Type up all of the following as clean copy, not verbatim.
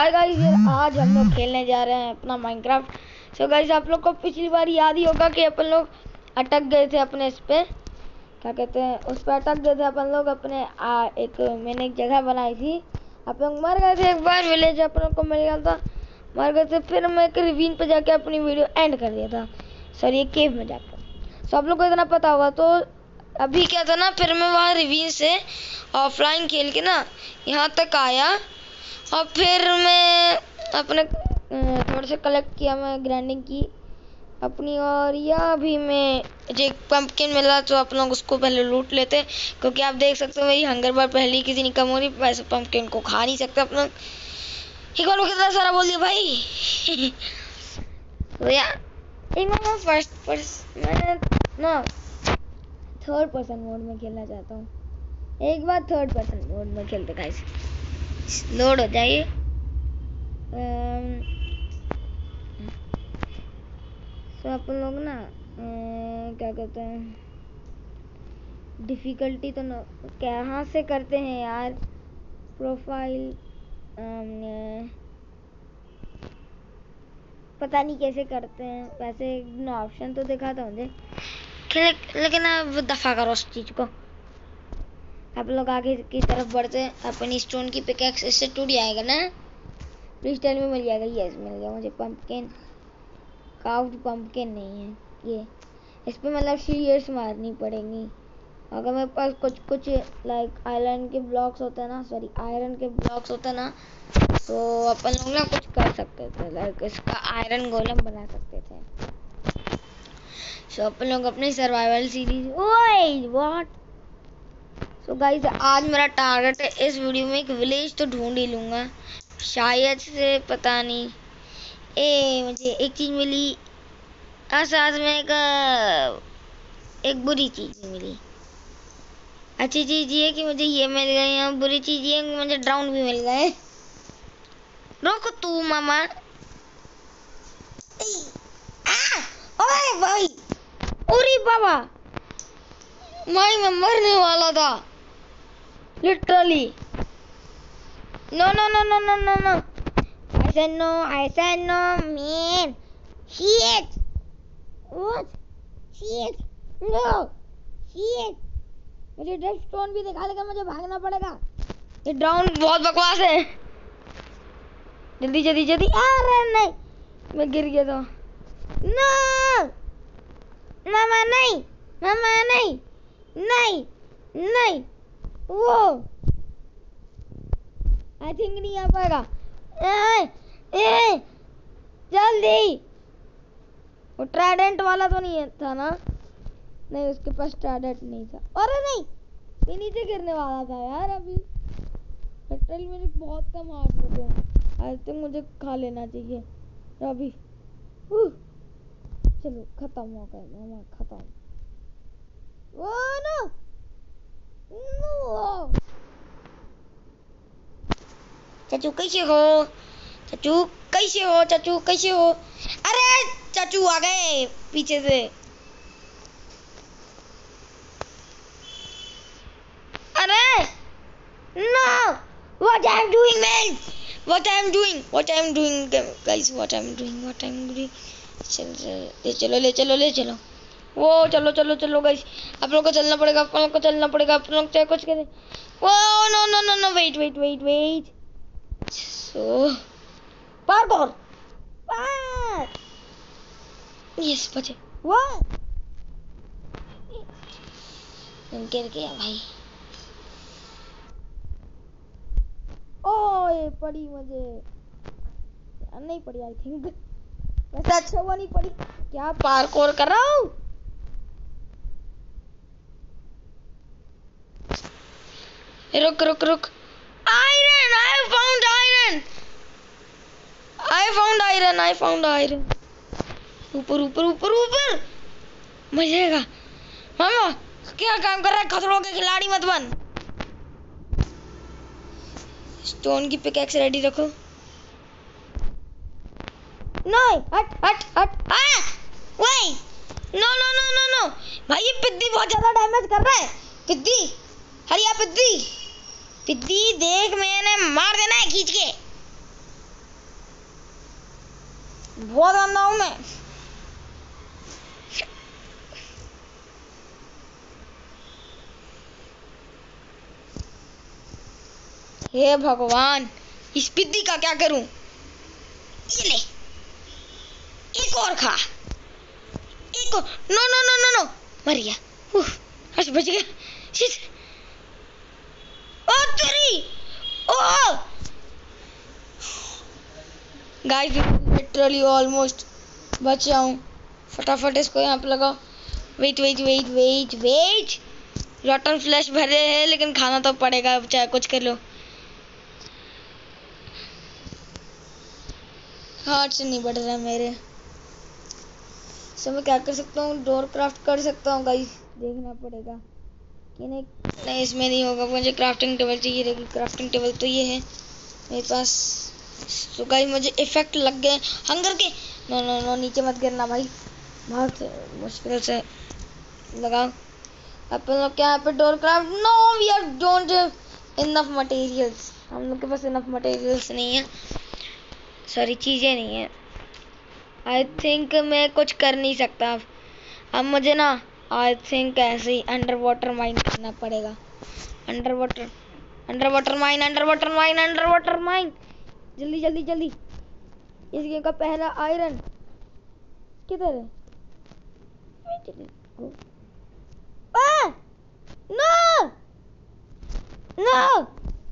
Hi guys, आज हम लोग खेलने जा रहे हैं अपना माइनक्राफ्ट। सो गाइस, आप लोग को पिछली बार याद ही होगा कि अपन लोग अटक गए थे अपने इस पे, क्या कहते हैं, उस पर अटक गए थे अपन लोग अपने। मैंने एक जगह बनाई थी, अपन लोग मर गए थे एक बार। विलेज अपन लोग को मिल गया था, मर गए थे। फिर मैं एक रिवीन पे जाके अपनी वीडियो एंड कर दिया था, सॉरी ये केव में जाकर। सो आप लोग को इतना पता होगा। तो अभी क्या था ना, फिर मैं वहाँ रिवीन से ऑफलाइन खेल के ना यहाँ तक आया, और फिर मैं अपने थोड़ा सा कलेक्ट किया, मैं ग्राइंडिंग की अपनी। और या अभी मैं मुझे एक पंपकिन मिला, तो आप लोग उसको पहले लूट लेते, क्योंकि आप देख सकते हो मेरी हंगर बार पहले ही किसी नहीं कम हो रही। वैसे पंपकिन को खा नहीं सकते अपना। एक बार कितना सारा बोल दिया भाई। तो या एक बार मैं मैं ना थर्ड पर्सन मोड में खेलना चाहता हूँ। एक बार थर्ड पर्सन मोड में खेलते गाइस, लोड हो जाइए। तो अपन लोग ना क्या कहते हैं, डिफ़िकल्टी तो ना कहाँ से करते हैं यार, प्रोफाइल पता नहीं कैसे करते हैं। वैसे ना ऑप्शन तो दिखा था मुझे, लेकिन अब दफ़ा करो उस चीज़ को। आप लोग आगे की तरफ बढ़ते हैं। अपनी स्टोन की पिकैक्स इससे टूट जाएगा ना, क्रिस्टल में मिल जाएगा। यस, मिल गया मुझे पंपकिन। काउड पंपकिन नहीं है ये, इस पे मतलब शीयर्स मारनी पड़ेंगी। अगर मेरे पास कुछ लाइक आयरन के ब्लॉक्स होते हैं ना, सॉरी आयरन के ब्लॉक्स होते हैं ना, तो अपन लोग ना कुछ कर सकते थे, लाइक इसका आयरन गोलम बना सकते थे। सो अपन लोग अपनी सर्वाइवल सीरीज, ओए व्हाट। सो गाइस, आज मेरा टारगेट है इस वीडियो में एक विलेज तो ढूंढ ही लूँगा शायद से, पता नहीं। मुझे एक चीज़ मिली और साथ में एक बुरी चीज़ मिली। अच्छी चीज़ ये कि मुझे ये मिल गए, और बुरी चीज़ ये कि मुझे ड्राउन भी मिल गए। रोको तू मामा। ओए भाई, अरे बाबा, मैं मरने वाला था literally. No no no no no no no, I said no man. Shit. What? Shit. No. Shit. मुझे डेथ स्टोन भी दिखा, लेकिन मुझे भागना पड़ेगा। ये ड्राउन बहुत बकवास है। जल्दी जल्दी जल्दी। अरे नहीं, मैं गिर गया था। नो मामा, नहीं मामा, नहीं नहीं नहीं, वो आई थिंक नहीं आ पाएगा। जल्दी। वो ट्राइडेंट वाला तो नहीं था ना? नहीं, उसके पास ट्राइडेंट नहीं था। अरे नहीं, ये नीचे गिरने वाला था यार। अभी लिटरली मेरे बहुत कम हार्ट होते हैं। आई थिंक मुझे खा लेना चाहिए अभी। चलो खत्म हो गया मामा, खत्म। ओ नो नो, चाचू कैसे हो? चाचू कैसे हो? चाचू कैसे हो? अरे चाचू आ गए पीछे से। अरे no, what I'm doing man, what I'm doing guys, what I'm doing। चलो ले चलो। वो चलो गाइस, आप लोग को चलना पड़ेगा, आप लोग को चलना पड़ेगा। आप लोग चाहे कुछ करें। वो no wait. So parkour, yes बचे। व्हाट, गिर गया भाई। ओए पड़ी मुझे, नहीं पड़ी आई थिंक। वैसे अच्छा हुआ नहीं पड़ी। क्या पार्कोर कर रहा हूँ? रुक। Iron, I found iron. ऊपर मजा आएगा। मामा क्या काम कर रहा है? खतरों के खिलाड़ी मत बन। स्टोन की पिकैक्स रेडी रखो। नहीं, हट। वही नो भाई, ये पिद्दी बहुत ज्यादा डैमेज कर रहा है। पिद्दी, हरिया पिद्दी देख, मैंने मार देना है खींच के। बहुत गंदा हूँ मैं। हे भगवान, इस पिद्दी का क्या करूं? ये ले, एक और खा, एक और। No no no no no, मर गया। बच गया। शिट। ओ तेरी, ओ गाइस, लिटरली ऑलमोस्ट बच जाऊं। फटाफट इसको यहाँ पे लगाओ। Wait wait wait wait wait, rotten flesh भरे हैं लेकिन खाना तो पड़ेगा, चाहे कुछ कर लो। हार्ट से नहीं बढ़ रहा मेरे। सो मैं क्या कर सकता हूँ? डोर क्राफ्ट कर सकता हूँ गाइस, देखना पड़ेगा कि नहीं इसमें नहीं होगा। मुझे क्राफ्टिंग टेबल चाहिए, लेकिन क्राफ्टिंग टेबल तो ये है मेरे पास। तो गाइस मुझे इफेक्ट लग गए हंगर के। नो नो नो, नीचे मत गिरना भाई, बहुत मुश्किल से लगाओ। अपन लोग क्या यहाँ पे door craft? No, we are don't enough materials. हम लोग के पास इनफ मटेरियल्स नहीं है, सारी चीजें नहीं है। आई थिंक मैं कुछ कर नहीं सकता अब मुझे ना। आई थिंक ऐसे ही अंडर वाटर माइन करना पड़ेगा। Under water mine, under water mine, under water mine. जल्दी जल्दी जल्दी। इस गेम का पहला आयरन किधर है? नो नो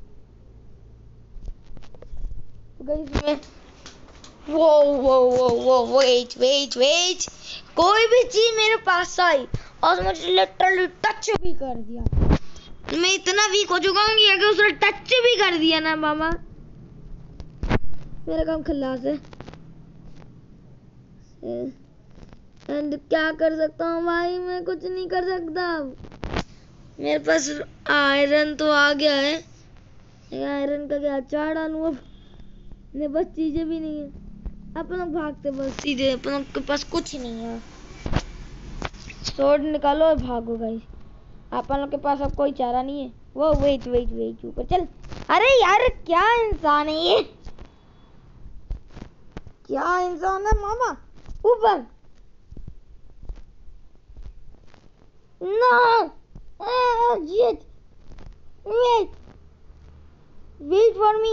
गाइस, मैं वो वेट वेट वेट, कोई भी चीज मेरे पास आई और मुझे लिटरली टच भी कर दिया। मैं इतना वीक हो चुका हूँ कि अगर उसने टच भी कर दिया ना मामा, मेरा काम खल्लास है। एंड क्या कर सकता हूँ भाई? मैं कुछ नहीं कर सकता। मेरे पास आयरन तो आ गया है, आयरन का क्या अचार डालूं अब? मेरे पास चीजें भी नहीं है। अपन लोग भागते बस सीधे, अपन लोग के पास कुछ नहीं है। स्वॉर्ड निकालो और भागो गाइस, अपन लोग के पास अब कोई चारा नहीं है। वो वेट वेट वेट, ऊपर चल। अरे यार क्या इंसान है ये, क्या इंसान है मामा? ऊपर no, shit, wait, wait for me,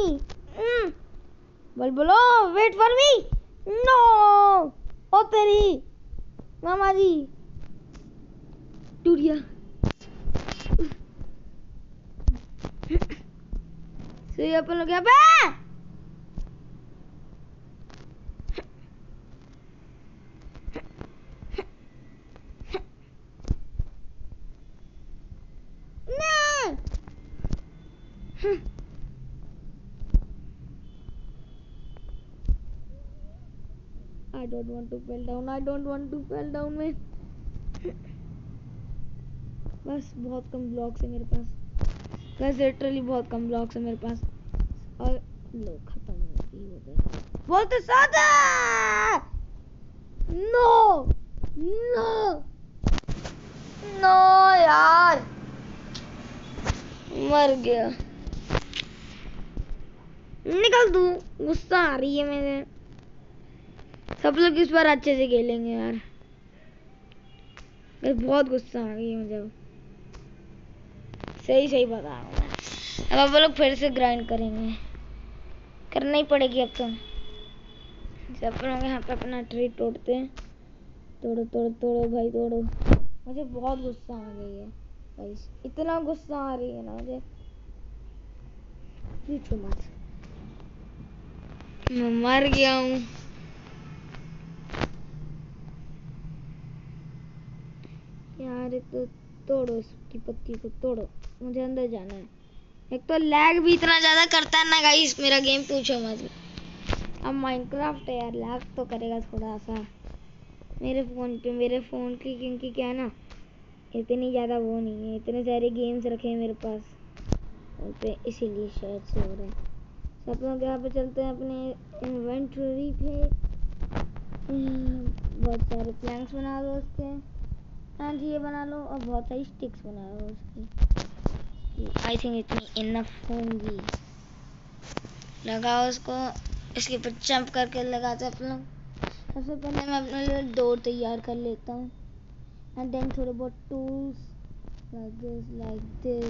बोलो वेट फॉर मी। नो, ओ तेरी मामा जी, टूट गया। सही अपन लोग यहाँ पे। I don't want to fall down, I don't want to fall down में। बस बहुत कम ब्लॉक्स है मेरे पास, बस लिटरली बहुत कम ब्लॉक्स है मेरे पास और लोग खत्म हो गए। बोलते सादा, नो नो नो यार, मर गया। निकल तू, गुस्सा आ रही है मेरे। सब लोग इस बार अच्छे से खेलेंगे यार, बहुत गुस्सा आ गई है मुझे। सही सही बता रहा हूँ मैं। अब लोग फिर से ग्राइंड करेंगे, करना ही पड़ेगी अब तो। सब लोग यहाँ पे अपना ट्री तोड़ते हैं। तोड़ो तोड़ो तोड़ो भाई तोड़ो। मुझे बहुत गुस्सा आ गई है भाई, इतना गुस्सा आ रही है ना मुझे, पूछो मत। मैं मर गया हूँ यार। तो तोड़ो इसकी पत्ती को, तोड़ो, मुझे अंदर जाना है। एक तो लैग भी इतना ज्यादा करता है ना गाइस मेरा गेम, पूछो मत। अब माइनक्राफ्ट है यार, लैग तो करेगा थोड़ा सा मेरे फ़ोन पे। मेरे फ़ोन की क्योंकि क्या है ना, इतनी ज़्यादा वो नहीं है, इतने सारे गेम्स रखे हैं मेरे पास पे, इसीलिए शायद से हो रहा है। सब लोग यहाँ पे चलते हैं अपने इन्वेंटरी पे। बहुत सारे प्लैंक्स बना लो उसके, हाँ जी ये बना लो, और बहुत सारी स्टिक्स बना लो उसकी। आई थिंक इतनी इनफ होंगी। लगाओ उसको, इसके ऊपर जंप करके लगाते हैं अपन लोग। सबसे पहले मैं अपने लिए डोर तैयार कर लेता हूँ एंड देन थोड़े बहुत tools like this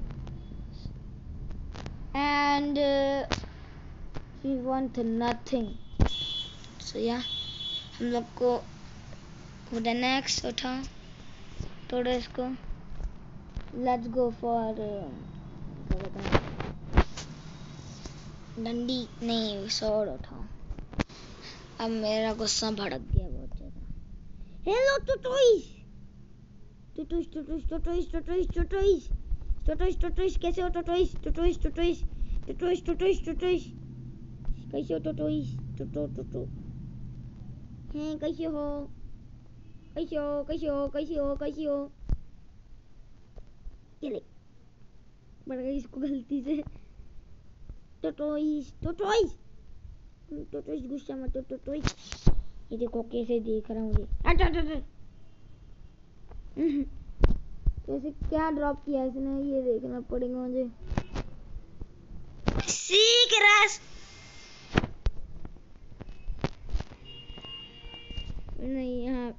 and we want nothing so yeah हम लोग को wooden axe उठाओ तोड़ो इसको let's go for डंडी नहीं sword उठाओ। अब मेरा गुस्सा भड़क गया बहुत ज्यादा। हेलो टोटोइस कैसे हो टोटोइस कैसे हो टोटोइस हैं कैसे हो ये ले बढ़ गई इसको गलती से टोटोइस गुस्सा मत टोटोइस ये देखो कैसे देख रहा हूँ मुझे वैसे क्या ड्रॉप किया इसने ये देखना पड़ेगा मुझे सीख रस नहीं यहाँ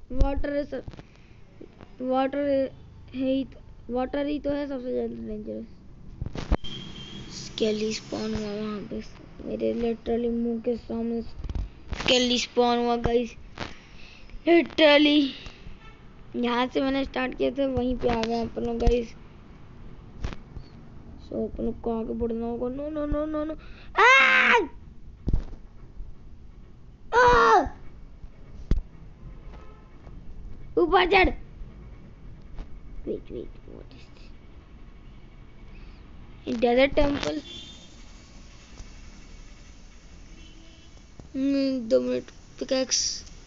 वाटर ही तो है सबसे ज्यादा डेंजरस। स्केली स्पॉन हुआ वहाँ पे मेरे लिटरली मुंह के सामने स्केली स्पॉन हुआ गाइस लिटरली यहाँ से मैंने स्टार्ट किया था वहीं पे आ गए अपन लोग गाइस। सो अपन लोग को आगे बढ़ना होगा। No no no no no ऊपर चढ़ wait what is this desert temple 2 minute pickaxe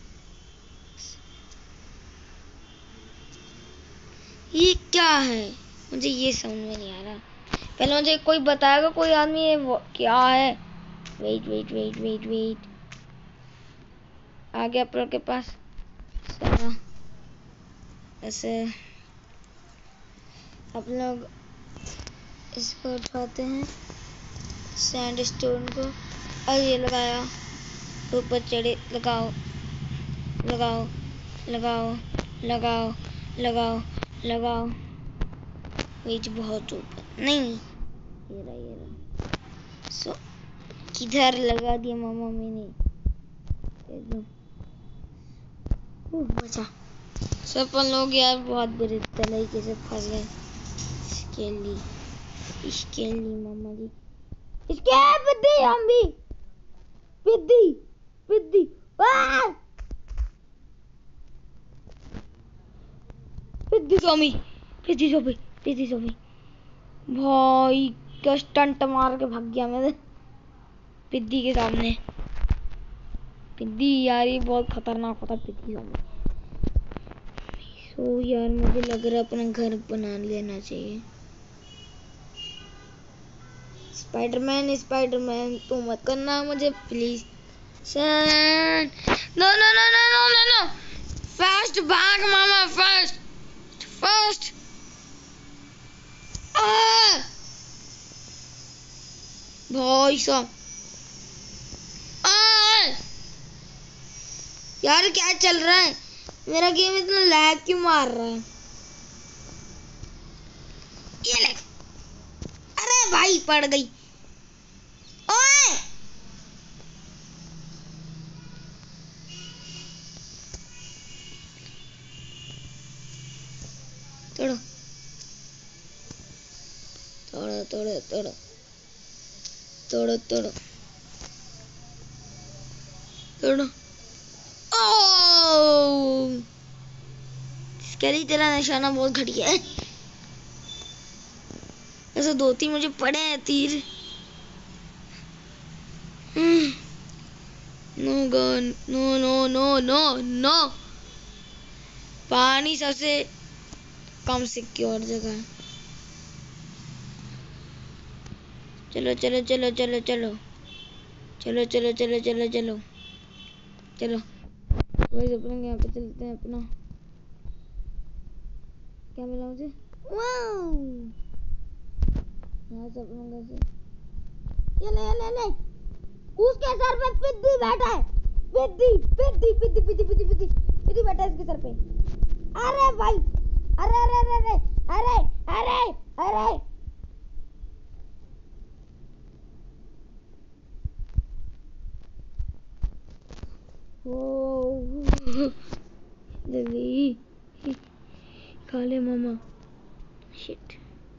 ये क्या है मुझे ये समझ में नहीं आ रहा। पहले मुझे कोई बताएगा कोई आदमी ये क्या है। वेट आ गया अपन के पास सारा ऐसे आप लोग इसको उठाते हैं सैंडस्टोन को और ये लगाया ऊपर चढ़े लगाओ वेट बहुत ऊपर नहीं ये रहा सो किधर लगा दिया मामा मैंने एकदम बचा। सब अपन लोग यार बहुत बुरे तरीके से फंस गए। स्केली मामा जी इसके पिद्दी हम भी पिद्दी पिद्दी स्वामी भाई क्या स्टंट मार के भाग गया मैं पिद्दी के सामने। पिद्दी यार ये बहुत खतरनाक होता पिद्दी स्वामी। सो यार मुझे लग रहा है अपना घर बना लेना चाहिए। स्पाइडरमैन तू मत करना मुझे प्लीज। नो फास्ट भाग मामा फास्ट भाई साहब यार क्या चल रहा है मेरा गेम इतना लैग क्यों मार रहा है। ये ले अरे भाई पड़ गई ओए तोड़ो स्केली तेरा निशाना बहुत घटिया है। ऐसे 2-3 मुझे पड़े हैं तीर। नो गन नो पानी सबसे कम सिक्योर जगह है। चलो वही अपने यहाँ पे चलते हैं अपना। क्या मिला मुझे यहाँ से अपना कैसे ये ले उसके सर पे पिद्दी बैठा है पिद्दी पिद्दी पिद्दी पिद्दी पिद्दी पिद्दी पिद्दी बैठा इसके सर पे। अरे भाई, अरे अरे अरे अरे अरे अरे अरे ओ जल्दी खा ले मामा। शिट,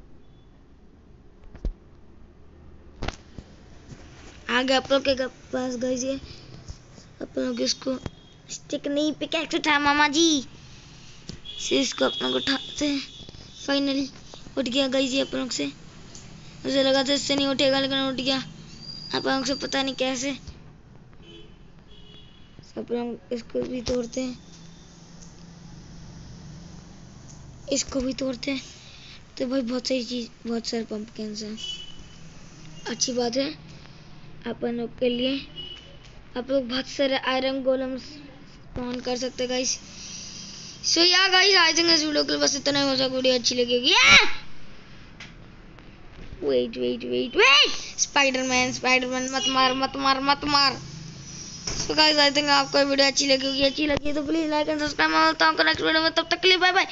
आगे आप लोग के पास गए ये अपन लोग इसको स्टिक नहीं पिकैक्स उठा मामा जी से इसको अपन लोग उठाते हैं। फाइनली उठ गया गाइस ये अपन लोग से। मुझे लगा था इससे नहीं उठेगा लेकिन उठ गया अपन लोग से, पता नहीं कैसे। अपन लोग इसको भी तोड़ते हैं, इसको भी तोड़ते हैं। तो भाई बहुत सारी चीज, बहुत सारे पंपकिन्स हैं। अच्छी बात है अपन लोग के लिए। आप लोग बहुत सारे आयरन गोलम्स स्पॉन कर सकते गाइस। सो या गाइस आई थिंक इस वीडियो के लिए बस इतना ही। हो सकता वीडियो अच्छी लगेगी। Wait wait wait wait, spiderman spiderman मत मार मत मार मत मार। सो गाइस आई थिंक आपको वीडियो अच्छी लगेगी। अच्छी लगी तो प्लीज लाइक एंड सब्सक्राइब। मैं मिलता हूं नेक्स्ट वीडियो में, तब तक के लिए बाय बाय।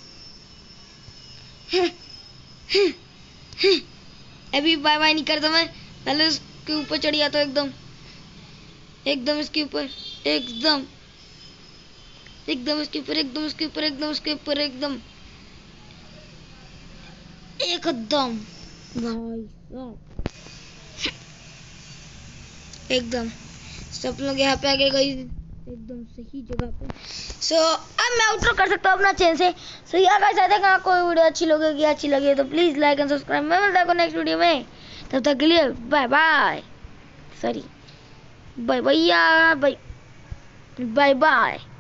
अभी बाय बाय नहीं करता मैं, पहले उसके ऊपर चढ़ जाता हूं एकदम एकदम इसके ऊपर, एकदम एकदम इसके ऊपर, एकदम इसके ऊपर, एकदम इसके ऊपर, एकदम एकदम भाई एकदम। सब लोग यहाँ पे आ गए गाइस एकदम सही जगह पे। सो अब मैं आउटरो कर सकता हूँ अपना चैनल से। सो यार गाइस आई थिंक आपको वीडियो अच्छी लगेगी। अच्छी लगी तो प्लीज लाइक एंड सब्सक्राइब। मैं मिलता हूँ नेक्स्ट वीडियो में, तब तक के लिए बाय बाय। सॉरी बाय भैया, बाय बाय बाय।